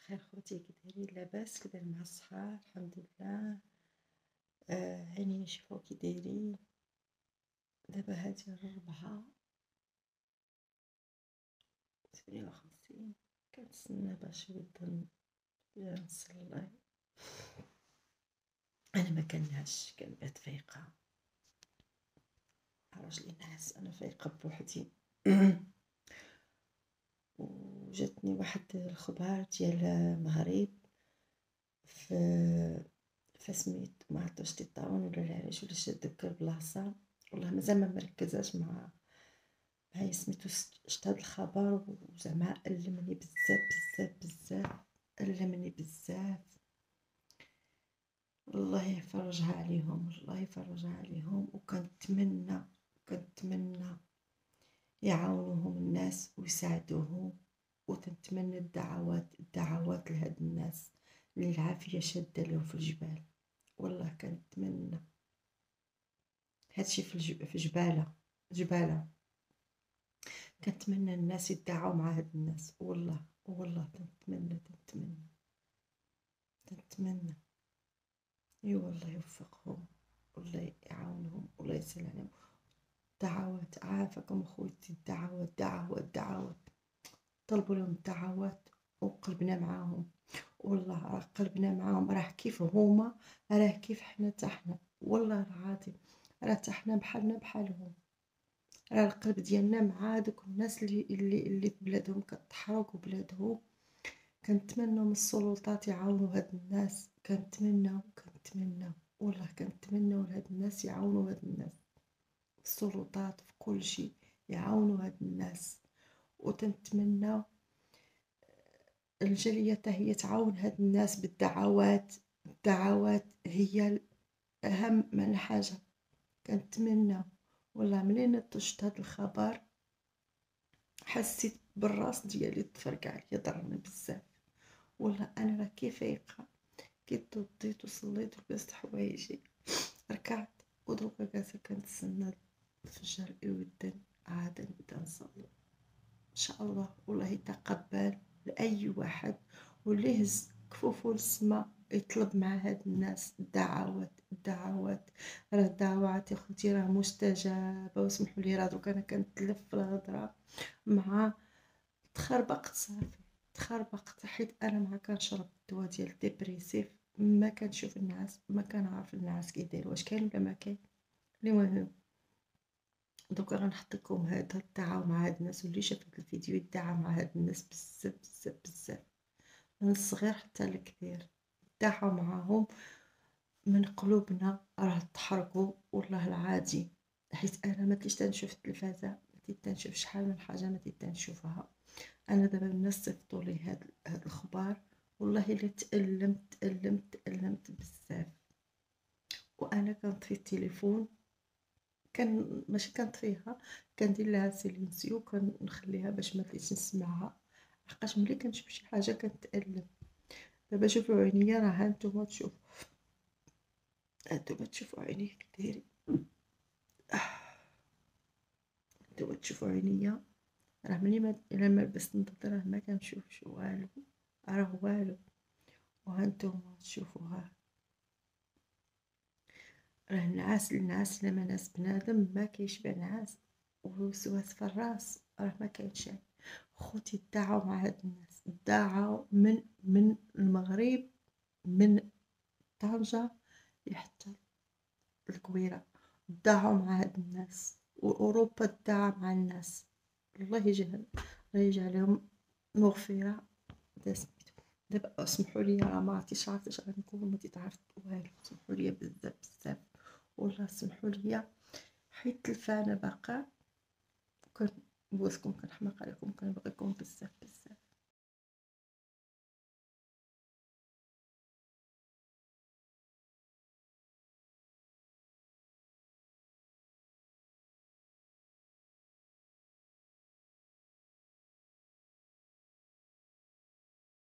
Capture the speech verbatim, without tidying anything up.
بخير خوتي، كي دايرين؟ لاباس؟ كي دايرين مع الصحة؟ الحمد لله. آه عيني نشوفو كي دايرين. دابا هادي الربعة ثمانية وخمسين، كنتسنى باش نبدا نصلي. انا ما كنعش، كنبات فايقة. راجلي نعس، انا فايقة بوحدي. وجاتني واحد الخبر ديال المغرب ف فسميت ما عرفتش تيطاون ولا العلاش ولا شاد ديك البلاصه. والله مازال ما مركزاش مع هاي سميتو شت هاد الخبر، وزعما ألمني بزاف بزاف بزاف، ألمني بزاف. الله يفرجها عليهم، الله يفرجها عليهم. وكنتمنى كنتمنى يعاونوهم الناس ويساعدوهم، وتنتمنى الدعوات الدعوات لهاد الناس اللي العافية شادة لهم في الجبال. والله كنتمنى هادشي في الجب... في جبالة جبالة كنتمنى الناس يدعوا مع هاد الناس. والله والله تنتمنى تنتمنى تنتمنى اي والله يوفقهم، والله يعاونهم، والله يسهل عليهم. دعوات، عافاكم اخوتي، الدعوات دعوات دعوات، طلبوا لهم الدعوات وقلبنا معاهم. والله راه قلبنا معاهم، راه كيف هما راه كيف حنا تا حنا. والله العظيم راه تا حنا بحالنا بحالهم. راه القلب ديالنا مع دوك الناس اللي اللي اللي في بلادهم كتحرق وبلادهم. كنتمنى من السلطات يعاونوا هاد الناس، كنتمنى كنتمنى والله كنتمنى هاد الناس يعاونوا هاد الناس. السلطات في كل شيء يعاونوا هاد الناس. وتنتمنى الجالية حتى هي تعاون هاد الناس بالدعوات. الدعوات هي اهم من حاجه. كنتمنى والله منين طشت هاد الخبر حسيت بالراس ديالي تفرقع عليا، ضرني بزاف. والله انا راه كي فايقه، كي توضيت وصليت ولبست حوايجي ركعت، ودروكا جالسه كنتسنى الفجر يودن عاد نبدا نصلي ان شاء الله. والله يتقبل لاي واحد واللي هز كفوفو للسما يطلب مع هاد الناس الدعوات الدعوات. راه الدعوات يا خوتي راه مستجابه. واسمحوا لي راه دوك انا كنتلف في الهضره مع تخربقت صافي، تخربقت حيت انا مع كنشرب الدواء ديال الديبريسيف ما كنشوف الناس، ما كنعرف الناس كي داير، واش كاين ولا ما كاين. المهم دوكا غنحط لكم هذا الدعاء مع هاد الناس، واللي شاف هاد الفيديو يدعى مع هاد الناس بزاف بزاف بزاف، من الصغير حتى الكبير. دعوا معاهم من قلوبنا، راه تحرقوا والله العظيم. حيت انا ما تليش تنشوف التلفازه، ما تليش تنشوف شحال من حاجه ما تليش تنشوفها. انا دابا الناس صيفطوا لي هاد هاد الخبار، والله الا تألمت تألمت تألمت بزاف. وانا كنطفي التليفون، كان ماشي كنطفيها، كندير لها سيلينسيو، كنخليها باش ما تليش نسمعها، لحقاش ملي كنشوف شي حاجه كنتألم. دابا شوفوا عينيا، راه ها نتوما تشوفوا، هانتوما تشوفوا عيني كي دايرين، هانتوما تشوفوا عينيا. راه ملي ما الا ما لبست النظاره راه ما كنشوفش والو، راه والو. وهانتوما تشوفوها، راه النعاس النعاس لما ناس بنادم ما كيشبع نعاس، ووسواس في الراس راه ما كاينش. خوتي دعوا مع هاد الناس، دعوا من من المغرب، من طنجة حتى الكويرة، دعوا مع هاد الناس. واوروبا دعا مع الناس. الله يجعل الله يجعلهم مغفرة. دابا اسمحوا لي، راه ما عرفتيش عرفتش غنكون، ما تيتعرفت والو. اسمحوا لي بزاف بزاف، والله سمحوا لي حيت الفانه باقا. كنبوسكم، كنحماق عليكم، كنبغيكم بزاف بزاف.